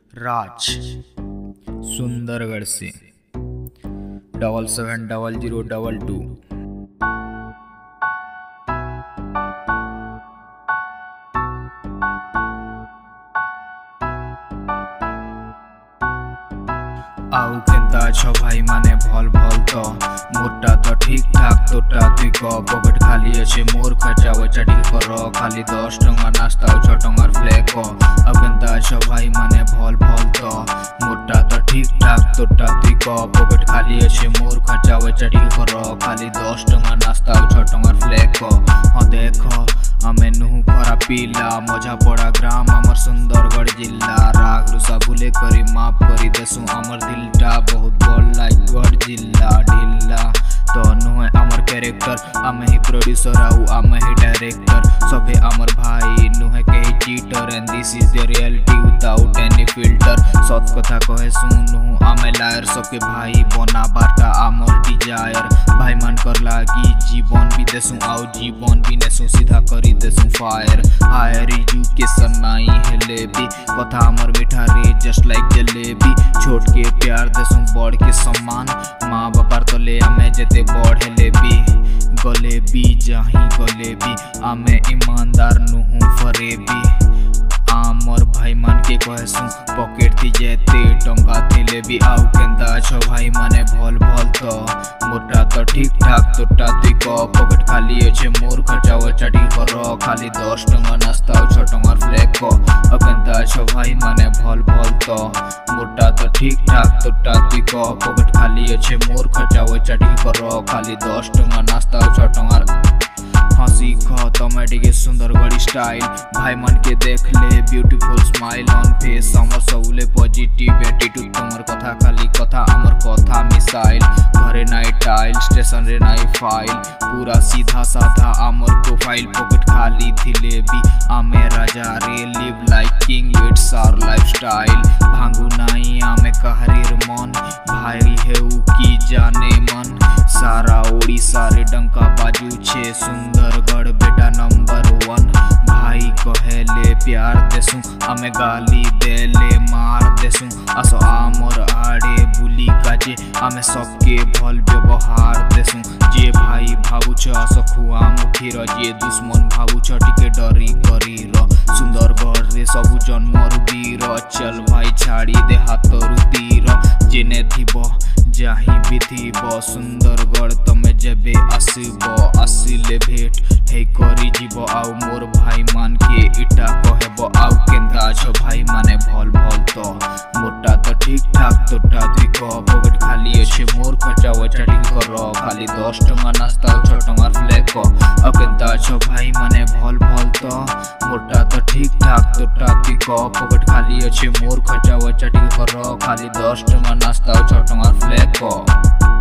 राज सुंदरगढ़ से 770022। आउ केन्ता छ भाई माने भल भल तो मोटा तो ठीक ठाक तोटा तुई क पकेट खाली अच्छे मोर खर्चा चाटी कर खाली 10 टंगा नास्ता 6 टंगार फ्लेक आउ केन्ता छ भाई माने भल भल तो मोटा तो ठीक ठाक तोटा तुई क पकेट खाली अच्छे मोर खर्चा चाटी कर खाली 10 टंगा नास्ता 6 टंगार फ्लेक हाँ देख आमे नुहु खरा पीला मजा पड़ा ग्राम आमर सुंदरगढ़ जिला राग रुसा भूले करी माफ करी देसु आमर दिलटा बहुत बड़ लाइक जिला ढिला तो नुहे आमर कैरेक्टर आमे ही प्रोड्यूसर आउ आमे ही डायरेक्टर सभे आमर भाई नुहे के ही cheater and this is the reality without any filter सत कथा कहे सुनु आमे लायर सबके भाई बना बाटा आमर डिजायर भाई मान कर लागी जीवन भी देसु आउ जीवन भी नेसु सीधा करी देसु फायर हायर एजुकेशन नाई हेले भी कथा आमर मीठा रे जस्ट लाइक जलेबी छोट के प्यार देसु बड़ के सम्मान माँ बापार तले आमे जेते बड़ हेले भी गले भी जाही गले भी आमे ईमानदार नुहु फरे भी आमर भाई मान के कहसु पॉकेट थी जेते टंका थिले भी आउ केन्ता छ भाई माने भल भल तो मोटा तो ठीक ठाक तोटा तुई क पॉकेट खाली अच्छे मोर खर्चा चाटी कर खाली 10 टंगा नास्ता 6 टंगार फ्लेक आउ केन्ता छ भाई माने भल भल तो मोटा तो ठीक ठाक तोटा तुई क पॉकेट खाली अच्छे मोर खर्चा चाटी कर खाली 10 टंगा नास्ता 6 टंगार हंसी तमे टिके सुंदरगढ़ स्टाइल भाई मन के देख ले ब्यूटीफुल स्माइल ऑन फेस हमर सबले पॉजिटिव एटीट्यूड तमर कथा खाली कथा हमर कथा मिसाइल घरे नाई टाइल स्टेशन रे नाई फाइल पूरा सीधा साधा हमर प्रोफाइल पॉकेट खाली थिले भी आमे राजा रे live like king it's our lifestyle भांगू नाई आमे कहरीर मन भाई हेउ की जाने मन सारा ओडिसा रे डंका बाजू छे सुंदरगढ़ बेटा नंबर 1 भाई कहेले प्यार देसु आमे गाली देले मार देसु आसो आमर आड़े बुली काजे आमे सबके भल व्यवहार देसु जे भाई भाबुछ आसो खुआ मुखीर जे दुश्मन भाबुछ टिके डरी करीर सुंदरगढ़ रे सबु जन्मर वीर चल भाई छाड़ी दे हाथरु तीर जेने थिबो जाही भी थीब सुंदरगढ़ तमे जेबे आसिब आसिले भेट हे करी जीव आउ मोर भाई मान के इटा कहब आउ केन्ता छ भाई माने भल भल तो मोटा तो ठीक ठाक तोटा तुई क पॉकेट खाली अच्छे मोर खर्चा चाटी कर खाली 10 टंगा नास्ता 6 टंगार फ्लेक आउ केन्ता छ भाई माने भल भल तो मोटा तो ठीक ठाक तोटा तुई क पॉकेट खाली अच्छे मोर खर्चा चाटी कर खाली 10 टंगा नास्ता 6 टंगार फ्लेक